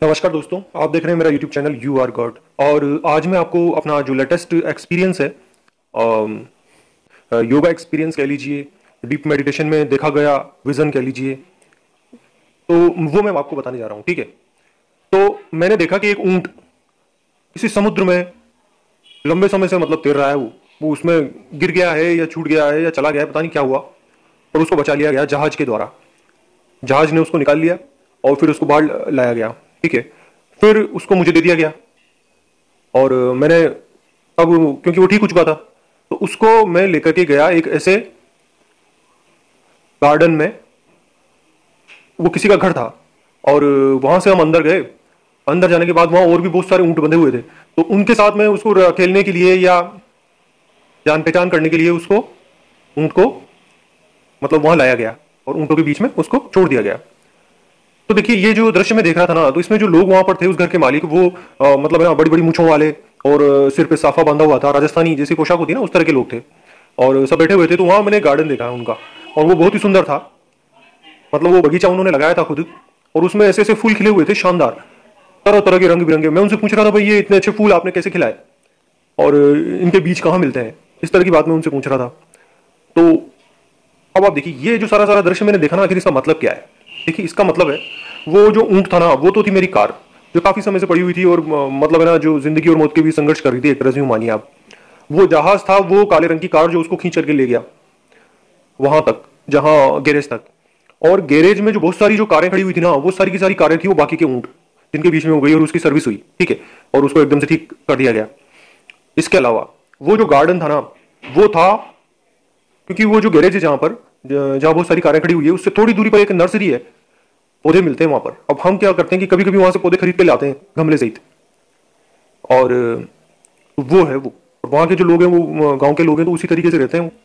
नमस्कार दोस्तों, आप देख रहे हैं मेरा YouTube channel you are god. और आज मैं आपको अपना जो लेटेस्ट एक्सपीरियंस है, योगा एक्सपीरियंस कह लीजिए, डीप मेडिटेशन में देखा गया विजन कह लीजिए, तो वो मैं आपको बताने जा रहा हूँ। ठीक है। तो मैंने देखा कि एक ऊंट किसी समुद्र में लंबे समय से मतलब तैर रहा है। वो उसमें गिर गया है या छूट गया है या चला गया है, पता नहीं क्या हुआ, और उसको बचा लिया गया जहाज के द्वारा। जहाज ने उसको निकाल लिया और फिर उसको बाहर लाया गया। ठीक है। फिर उसको मुझे दे दिया गया और मैंने अब, क्योंकि वो ठीक हो चुका था, तो उसको मैं लेकर के गया एक ऐसे गार्डन में। वो किसी का घर था और वहां से हम अंदर गए। अंदर जाने के बाद वहां और भी बहुत सारे ऊंट बंधे हुए थे, तो उनके साथ में उसको खेलने के लिए या जान पहचान करने के लिए उसको, ऊंट को, मतलब वहां लाया गया और ऊंटों के बीच में उसको छोड़ दिया गया। तो देखिए, ये जो दृश्य मैं देख रहा था ना, तो इसमें जो लोग वहां पर थे, उस घर के मालिक, वो मतलब है ना, बड़ी बड़ी मूंछों वाले और सिर पे साफा बांधा हुआ था, राजस्थानी जैसी पोशाक होती है ना, उस तरह के लोग थे और सब बैठे हुए थे। तो वहां मैंने गार्डन देखा उनका, और वो बहुत ही सुंदर था। मतलब वो बगीचा उन्होंने लगाया था खुद, और उसमें ऐसे ऐसे फूल खिले हुए थे, शानदार, तरह तरह के, रंग बिरंगे। मैं उनसे पूछ रहा था, भाई ये इतने अच्छे फूल आपने कैसे खिलाए और इनके बीज कहाँ मिलते हैं, इस तरह की बात मैं उनसे पूछ रहा था। तो अब आप देखिए, ये जो सारा सारा दृश्य मैंने देखा ना, आखिर इसका मतलब क्या है। देखिए, इसका मतलब है, वो जो ऊंट था ना, वो तो थी मेरी कार, जो काफी समय से पड़ी हुई थी और मतलब है ना, जो जिंदगी और मौत के बीच संघर्ष कर रही थी, एक तरह से यूं मानिए आप। वो जहाज था, वो काले रंग की कार जो उसको खींच करके ले गया वहां तक, जहां गैरेज तक। और गैरेज में जो बहुत सारी जो कारें खड़ी हुई थी ना, वो सारी की सारी कारें थी वो बाकी के ऊंट, जिनके बीच में हो गई और उसकी सर्विस हुई। ठीक है। और उसको एकदम से ठीक कर दिया गया। इसके अलावा वो जो गार्डन था ना, वो था, क्योंकि वो जो गैरेज है जहां पर, जहां बहुत सारी कारें खड़ी हुई है, उससे थोड़ी दूरी पर एक नर्सरी है, पौधे मिलते हैं वहां पर। अब हम क्या करते हैं कि कभी कभी वहां से पौधे खरीद के लाते हैं, गमले सहित। और वो है वो, और वहां के जो लोग हैं, वो गांव के लोग हैं, तो उसी तरीके से रहते हैं।